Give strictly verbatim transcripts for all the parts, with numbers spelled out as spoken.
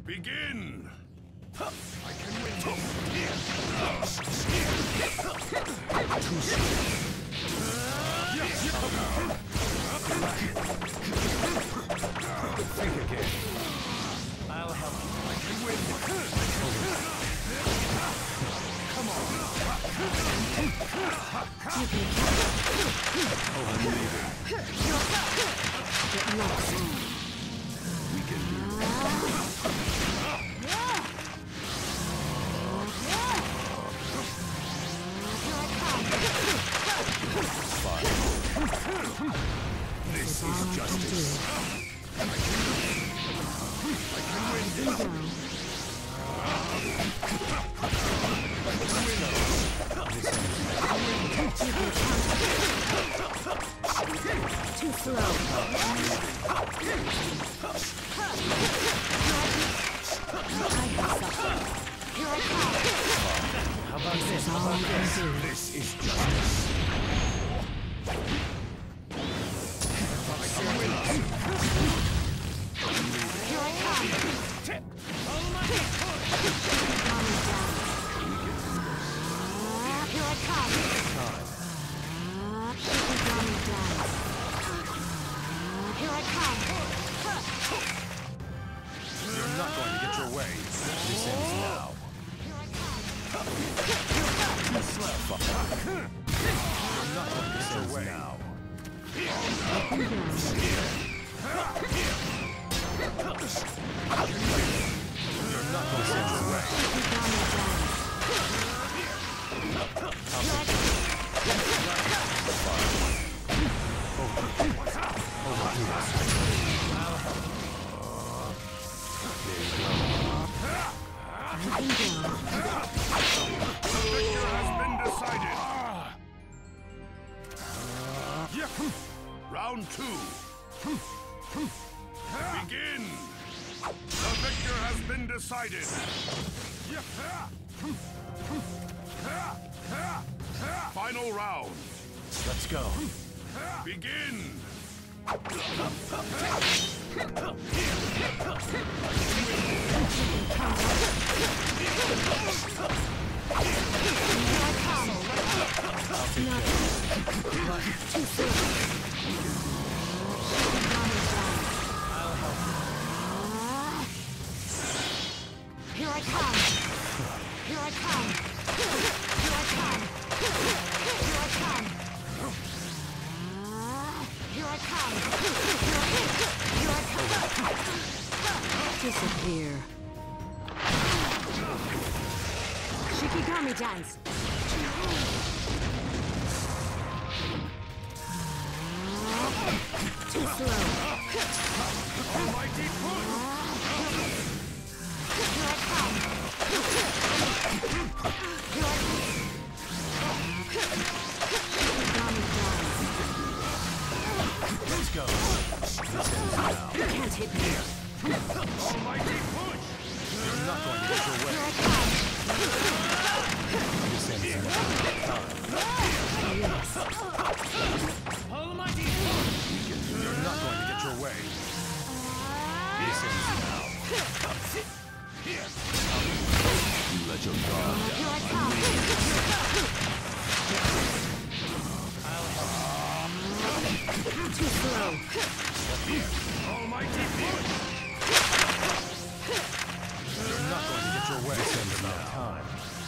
Begin! I can win this. Too soon. Think again. I'll help you. I can win this. Come on. Oh, I'm leaving. Get lost. We can do it. This is justice. I can win this. Too slow. Here I come. How about this? How about this? This is justice. Here I come. Here I come. Here I come. You're not going to get your way. This ends now. Here I come. You slow fuck. You're not going to get your way now. You're not going to get your way. The victor has been decided. Round two. Begin. The victor has been decided. Final round. Let's go. Begin. Here I come. Here I come. Here I come. Here I come. Here I come. Here I come. Disappear. Shikigami dance. Too slow. Almighty push. Here I come. Here I come. Shikigami dance. Let's go. This ends now. You can't hit me. Almighty push. You're not going to get your way. Here I come. This ends now. Yes. Almighty push. You're not going to get your way. This ends now. You let your guard down. Here I come. Too slow. Almighty push. You're not going to get your way. This ends now. Time.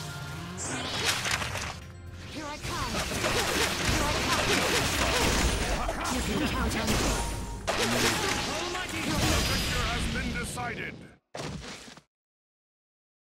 Here I come. Here I come. You can count on me. The victor has been decided.